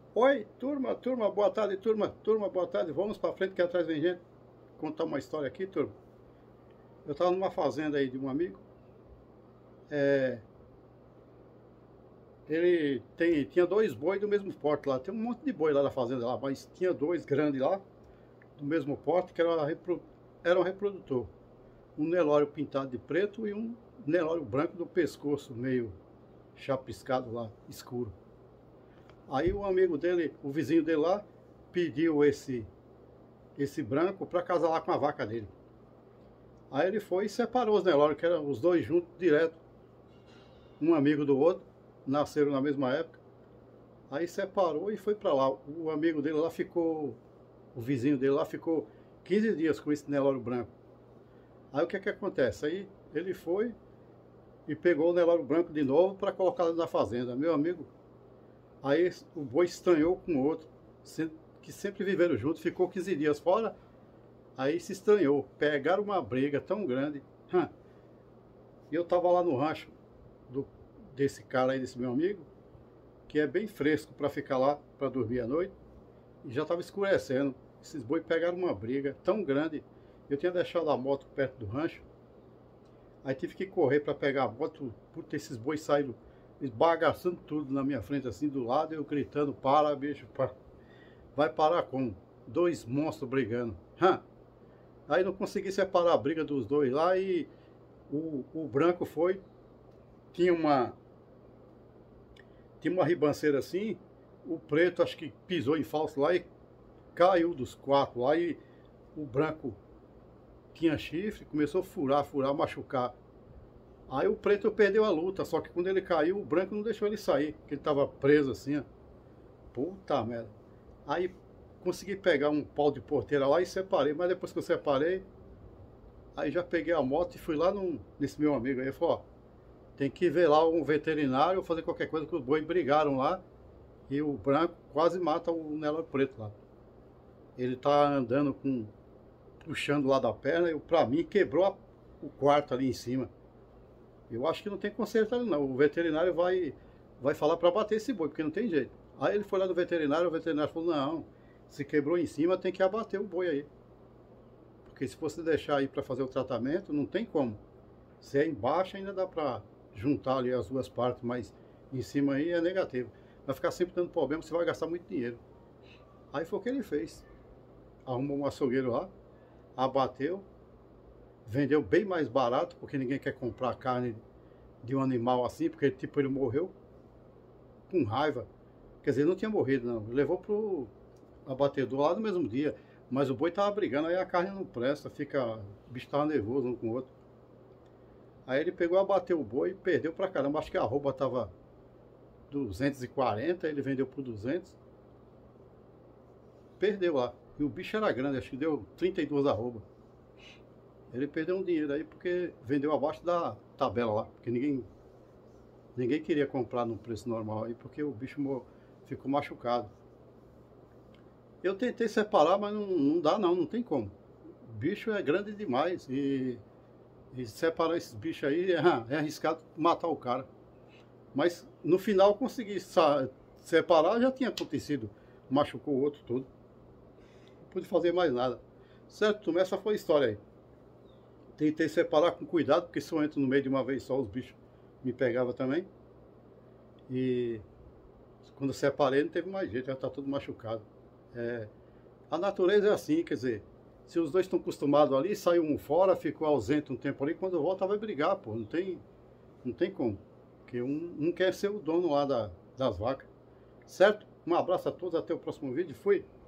Oi, turma, boa tarde, turma, boa tarde. Vamos pra frente que atrás vem gente. Contar uma história aqui, turma. Eu tava numa fazenda aí de um amigo. É, tinha dois bois do mesmo porte lá. Tem um monte de boi lá na fazenda lá, mas tinha dois grandes lá, do mesmo porte, que era um reprodutor. Um Nelore pintado de preto e um Nelore branco do pescoço, meio chapiscado lá, escuro. Aí o amigo dele, o vizinho dele lá, pediu esse branco para casar lá com a vaca dele. Aí ele foi e separou os Nelore, que eram os dois juntos, direto, um amigo do outro, nasceram na mesma época. Aí separou e foi para lá. O amigo dele lá ficou, o vizinho dele lá ficou 15 dias com esse Nelore branco. Aí o que é que acontece? Aí ele foi e pegou o Nelore branco de novo para colocar na fazenda. Meu amigo, aí o boi estranhou com o outro, que sempre viveram juntos, ficou 15 dias fora. Aí se estranhou, pegaram uma briga tão grande. E eu tava lá no rancho desse cara aí, desse meu amigo, que é bem fresco para ficar lá, para dormir à noite. E já tava escurecendo. Esses boi pegaram uma briga tão grande. Eu tinha deixado a moto perto do rancho. Aí tive que correr para pegar a moto, porque esses boi saíram esbagaçando tudo na minha frente, assim, do lado, eu gritando: para, bicho, para. Vai parar como? Dois monstros brigando. Aí não consegui separar a briga dos dois lá e o branco foi, tinha uma ribanceira assim, o preto acho que pisou em falso lá e caiu dos quatro lá e o branco tinha chifre, começou a furar, machucar. Aí o preto perdeu a luta, só que quando ele caiu, o branco não deixou ele sair, porque ele tava preso assim, ó. Puta merda. Aí consegui pegar um pau de porteira lá e separei, mas depois que eu separei, aí já peguei a moto e fui lá nesse meu amigo aí, ele falou: ó, tem que ver lá um veterinário ou fazer qualquer coisa, que os bois brigaram lá e o branco quase mata o Nelore preto lá. Ele tá andando puxando lá da perna e pra mim quebrou o quarto ali em cima. Eu acho que não tem conserto ali não, o veterinário vai falar para bater esse boi, porque não tem jeito. Aí ele foi lá no veterinário, o veterinário falou: não, se quebrou em cima tem que abater o boi aí. Porque se você deixar aí para fazer o tratamento, não tem como. Se é embaixo ainda dá para juntar ali as duas partes, mas em cima aí é negativo. Vai ficar sempre dando problema, você vai gastar muito dinheiro. Aí foi o que ele fez. Arrumou um açougueiro lá, abateu, vendeu bem mais barato, porque ninguém quer comprar carne de um animal assim, porque tipo ele morreu com raiva. Quer dizer, não tinha morrido não, levou pro abatedor lá no mesmo dia, mas o boi tava brigando, aí a carne não presta, o bicho tava nervoso um com o outro. Aí ele pegou, abateu o boi e perdeu pra caramba, acho que a arroba tava 240, ele vendeu por 200, perdeu lá. E o bicho era grande, acho que deu 32 arroba. Ele perdeu um dinheiro aí porque vendeu abaixo da tabela lá, porque ninguém queria comprar no preço normal aí, porque o bicho ficou machucado. Eu tentei separar, mas não dá não tem como. O bicho é grande demais e separar esses bichos aí é arriscado matar o cara. Mas no final consegui separar, já tinha acontecido. Machucou o outro todo. Não pude fazer mais nada. Certo, turma? Essa foi a história aí. Tentei separar com cuidado, porque se eu entro no meio de uma vez só, os bichos me pegavam também. E quando eu separei, não teve mais jeito, já tá tudo machucado. A natureza é assim, quer dizer, se os dois estão acostumados ali, saiu um fora, ficou ausente um tempo ali, quando volta vai brigar, pô, não tem como. Porque um quer ser o dono lá das vacas. Certo? Um abraço a todos, até o próximo vídeo, fui!